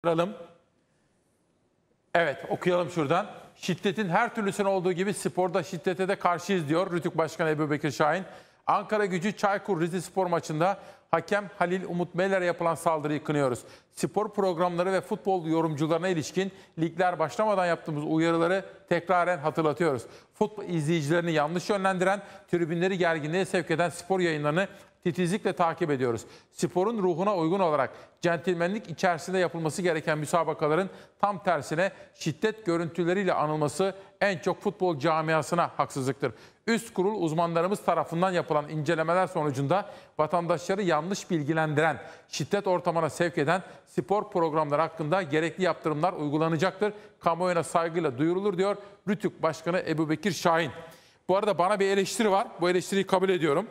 Okuyalım. Evet, okuyalım şuradan. Şiddetin her türlüsüne olduğu gibi sporda şiddete de karşıyız diyor Rütük Başkanı Ebubekir Şahin. Ankara-Gücü Çaykur Rizespor maçında hakem Halil Umut Meler'e yapılan saldırıyı kınıyoruz. Spor programları ve futbol yorumcularına ilişkin ligler başlamadan yaptığımız uyarıları tekraren hatırlatıyoruz. Futbol izleyicilerini yanlış yönlendiren, tribünleri gerginliğe sevk eden spor yayınlarını titizlikle takip ediyoruz. Sporun ruhuna uygun olarak centilmenlik içerisinde yapılması gereken müsabakaların tam tersine şiddet görüntüleriyle anılması en çok futbol camiasına haksızlıktır. Üst kurul uzmanlarımız tarafından yapılan incelemeler sonucunda vatandaşları yanlış bilgilendiren, şiddet ortamına sevk eden spor programları hakkında gerekli yaptırımlar uygulanacaktır. Kamuoyuna saygıyla duyurulur diyor Rütük Başkanı Ebubekir Şahin. Bu arada bana bir eleştiri var. Bu eleştiriyi kabul ediyorum.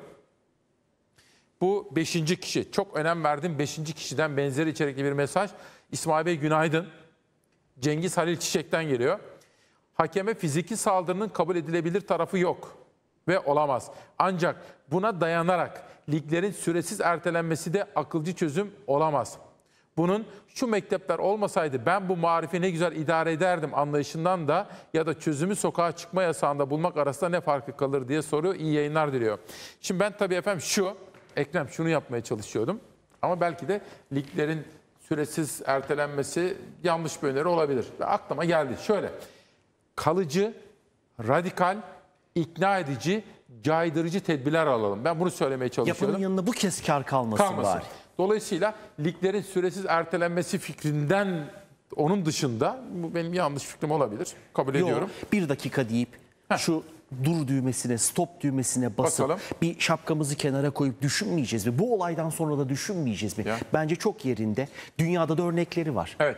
Bu 5. kişi. Çok önem verdim. 5. kişiden benzeri içerikli bir mesaj. İsmail Bey günaydın. Cengiz Halil Çiçek'ten geliyor. Hakeme fiziki saldırının kabul edilebilir tarafı yok ve olamaz. Ancak buna dayanarak liglerin süresiz ertelenmesi de akılcı çözüm olamaz. Bunun şu mektepler olmasaydı ben bu marifi ne güzel idare ederdim anlayışından da ya da çözümü sokağa çıkma yasağında bulmak arasında ne farkı kalır diye soruyor. İyi yayınlar diliyor. Şimdi ben tabii efendim Ekrem şunu yapmaya çalışıyordum. Ama belki de liglerin süresiz ertelenmesi yanlış bir öneri olabilir. Ve aklıma geldi. Şöyle, kalıcı, radikal, ikna edici, caydırıcı tedbirler alalım. Ben bunu söylemeye çalışıyordum. Yapının yanında bu kez kar kalmasın bari. Dolayısıyla liglerin süresiz ertelenmesi fikrinden onun dışında bu benim yanlış fikrim olabilir. Kabul ediyorum. Bir dakika deyip şu dur düğmesine, stop düğmesine basıp bakalım, bir şapkamızı kenara koyup düşünmeyeceğiz mi? Bu olaydan sonra da düşünmeyeceğiz mi? Ya. Bence çok yerinde. Dünyada da örnekleri var. Evet.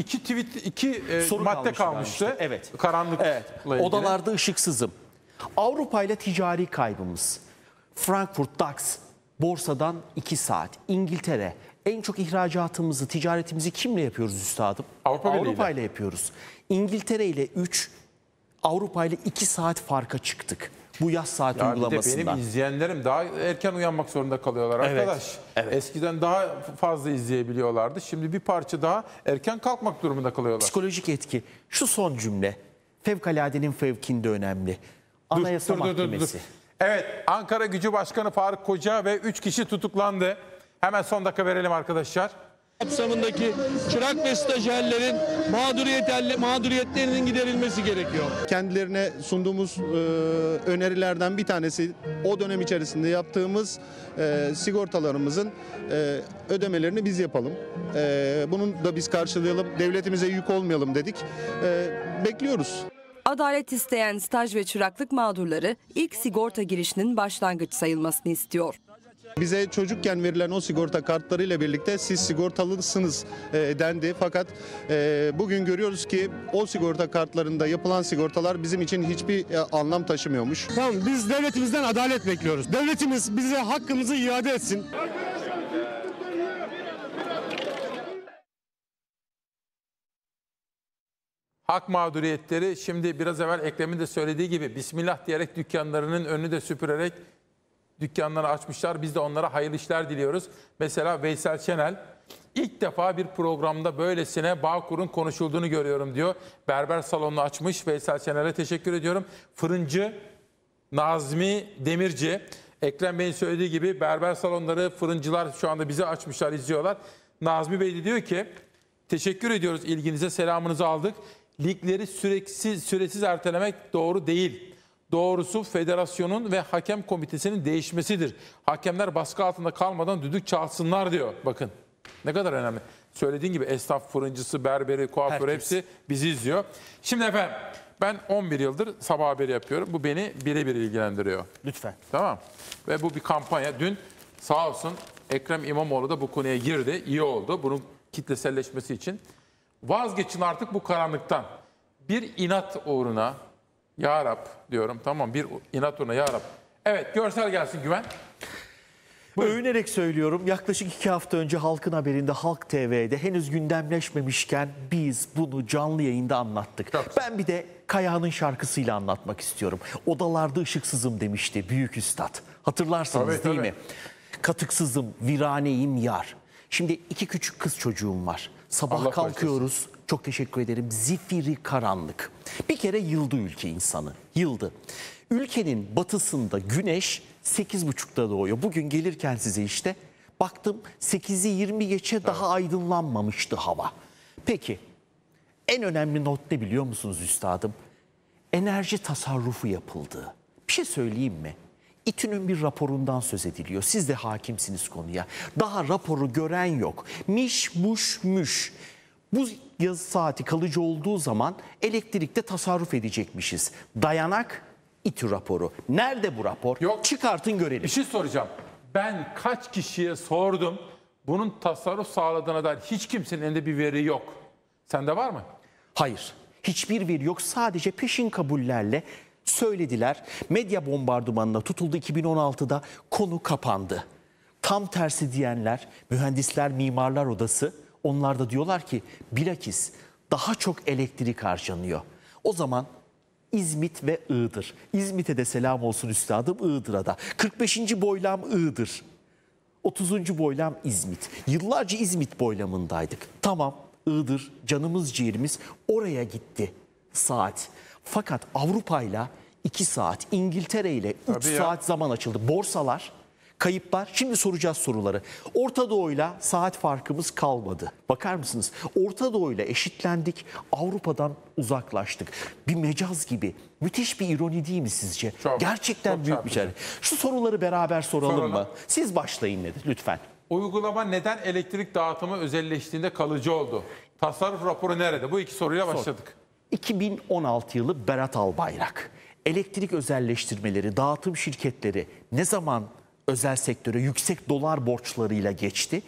İki madde kalmıştı. Evet. Karanlıkla ilgili. Odalarda ışıksızım. Avrupa ile ticari kaybımız. Frankfurt DAX borsadan 2 saat. İngiltere. En çok ihracatımızı, ticaretimizi kimle yapıyoruz üstadım? Avrupa ile yapıyoruz. İngiltere ile 3, Avrupa ile 2 saat farka çıktık. Bu yaz saat uygulamasında. Bir de benim izleyenlerim daha erken uyanmak zorunda kalıyorlar arkadaş. Evet. Eskiden daha fazla izleyebiliyorlardı. Şimdi bir parça daha erken kalkmak durumunda kalıyorlar. Psikolojik etki. Şu son cümle. Fevkaladenin fevkinde önemli. Anayasa Mahkemesi. Evet, Ankara Gücü Başkanı Faruk Koca ve 3 kişi tutuklandı. Hemen son dakika verelim arkadaşlar. Kapsamındaki çırak ve stajyerlerin mağduriyetlerinin giderilmesi gerekiyor. Kendilerine sunduğumuz önerilerden bir tanesi o dönem içerisinde yaptığımız sigortalarımızın ödemelerini biz yapalım. Bunun da biz karşılayalım, devletimize yük olmayalım dedik. Bekliyoruz. Adalet isteyen staj ve çıraklık mağdurları ilk sigorta girişinin başlangıç sayılmasını istiyor. Bize çocukken verilen o sigorta kartlarıyla birlikte siz sigortalısınız dendi. Fakat bugün görüyoruz ki o sigorta kartlarında yapılan sigortalar bizim için hiçbir anlam taşımıyormuş. Tamam, biz devletimizden adalet bekliyoruz. Devletimiz bize hakkımızı iade etsin. Hak mağduriyetleri şimdi biraz evvel Ekrem'in de söylediği gibi bismillah diyerek dükkanlarının önünü de süpürerek dükkanları açmışlar. Biz de onlara hayırlı işler diliyoruz. Mesela Veysel Şenel ilk defa bir programda böylesine Bağkur'un konuşulduğunu görüyorum diyor. Berber salonunu açmış. Veysel Şenel'e teşekkür ediyorum. Fırıncı Nazmi Demirci. Ekrem Bey'in söylediği gibi berber salonları, fırıncılar şu anda bizi açmışlar, izliyorlar. Nazmi Bey de diyor ki teşekkür ediyoruz, ilginize, selamınızı aldık. Ligleri süresiz ertelemek doğru değil. Doğrusu federasyonun ve hakem komitesinin değişmesidir. Hakemler baskı altında kalmadan düdük çalsınlar diyor. Bakın ne kadar önemli. Söylediğin gibi esnaf, fırıncısı, berberi, kuaförü hepsi bizi izliyor. Şimdi efendim ben 11 yıldır sabah haberi yapıyorum. Bu beni birebir ilgilendiriyor. Lütfen. Tamam. Ve bu bir kampanya. Dün sağ olsun Ekrem İmamoğlu da bu konuya girdi. İyi oldu. Bunun kitleselleşmesi için. Vazgeçin artık bu karanlıktan. Bir inat uğruna ya Rab diyorum, tamam, bir inat uğruna ya Rab. Evet, görsel gelsin Güven. Övünerek söylüyorum, yaklaşık 2 hafta önce Halkın Haber'inde, Halk TV'de henüz gündemleşmemişken biz bunu canlı yayında anlattık. Ben bir de Kaya'nın şarkısıyla anlatmak istiyorum. Odalarda ışıksızım demişti büyük üstad. Hatırlarsınız değil mi? Katıksızım, viraneyim yar. Şimdi 2 küçük kız çocuğum var. Sabah Allah kalkıyoruz. Çok teşekkür ederim. Zifiri karanlık. Bir kere yıldı ülke insanı. Yıldı. Ülkenin batısında güneş 8.30'da doğuyor. Bugün gelirken size işte baktım 8'i 20 geçe daha aydınlanmamıştı hava. Peki en önemli not ne biliyor musunuz üstadım? Enerji tasarrufu yapıldı. Bir şey söyleyeyim mi? İTÜ'nün bir raporundan söz ediliyor. Siz de hakimsiniz konuya. Daha raporu gören yok. Miş, muş, müş. Bu yazı saati kalıcı olduğu zaman elektrikte tasarruf edecekmişiz. Dayanak İTÜ raporu. Nerede bu rapor? Yok. Çıkartın görelim. Bir şey soracağım. Ben kaç kişiye sordum, bunun tasarruf sağladığına dair hiç kimsenin elinde bir veri yok. Sende var mı? Hayır. Hiçbir veri yok. Sadece peşin kabullerle söylediler. Medya bombardımanına tutuldu 2016'da, konu kapandı. Tam tersi diyenler, mühendisler, mimarlar odası, onlar da diyorlar ki bilakis daha çok elektrik harcanıyor. O zaman İzmit ve Iğdır. İzmit'e de selam olsun üstadım, Iğdır'a da. 45. boylam Iğdır. 30. boylam İzmit. Yıllarca İzmit boylamındaydık. Tamam, Iğdır canımız ciğerimiz, oraya gitti saat. Fakat Avrupa'yla 2 saat, İngiltere ile 3 Tabii ya. saat zaman açıldı. Borsalar, kayıplar. Şimdi soracağız soruları. Orta Doğu'yla saat farkımız kalmadı. Bakar mısınız? Orta Doğu'yla eşitlendik. Avrupa'dan uzaklaştık. Bir mecaz gibi. Müthiş bir ironi değil mi sizce? Çok, Gerçekten çok büyük bir şey. çarpıcı. Şu soruları beraber soralım Soralım. mı? Siz başlayın nedir lütfen. Uygulama neden elektrik dağıtımı özelleştiğinde kalıcı oldu? Tasarruf raporu nerede? Bu iki soruyla başladık. 2016 yılı Berat Albayrak. Elektrik özelleştirmeleri, dağıtım şirketleri ne zaman özel sektöre yüksek dolar borçlarıyla geçti?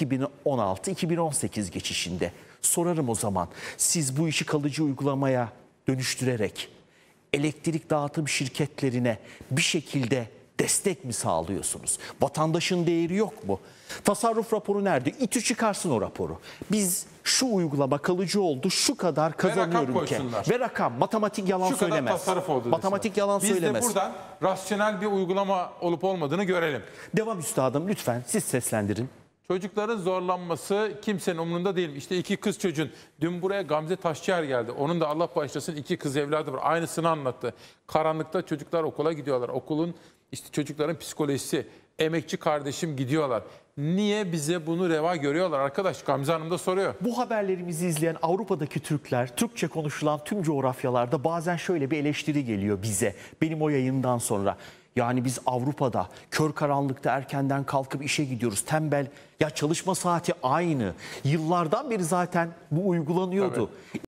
2016-2018 geçişinde. Sorarım o zaman, siz bu işi kalıcı uygulamaya dönüştürerek elektrik dağıtım şirketlerine bir şekilde destek mi sağlıyorsunuz? Vatandaşın değeri yok mu? Tasarruf raporu nerede? İTÜ çıkarsın o raporu. Biz şu uygulama kalıcı oldu, şu kadar kazanıyor ülke. koysunlar. Ve rakam, matematik yalan Şu kadar söylemez. tasarruf oldu Matematik desinler. yalan söylemez. Biz de buradan rasyonel bir uygulama olup olmadığını görelim. Devam üstadım, lütfen siz seslendirin. Çocukların zorlanması kimsenin umurunda değil. İşte 2 kız çocuğun. Dün buraya Gamze Taşçıyer geldi. Onun da Allah bağışlasın 2 kız evladı var. Aynısını anlattı. Karanlıkta çocuklar okula gidiyorlar. Okulun işte çocukların psikolojisi. Emekçi kardeşim gidiyorlar. Niye bize bunu reva görüyorlar arkadaş? Gamze Hanım da soruyor. Bu haberlerimizi izleyen Avrupa'daki Türkler, Türkçe konuşulan tüm coğrafyalarda bazen şöyle bir eleştiri geliyor bize. Benim o yayından sonra. Yani biz Avrupa'da kör karanlıkta erkenden kalkıp işe gidiyoruz. Tembel. Ya çalışma saati aynı. Yıllardan beri zaten bu uygulanıyordu.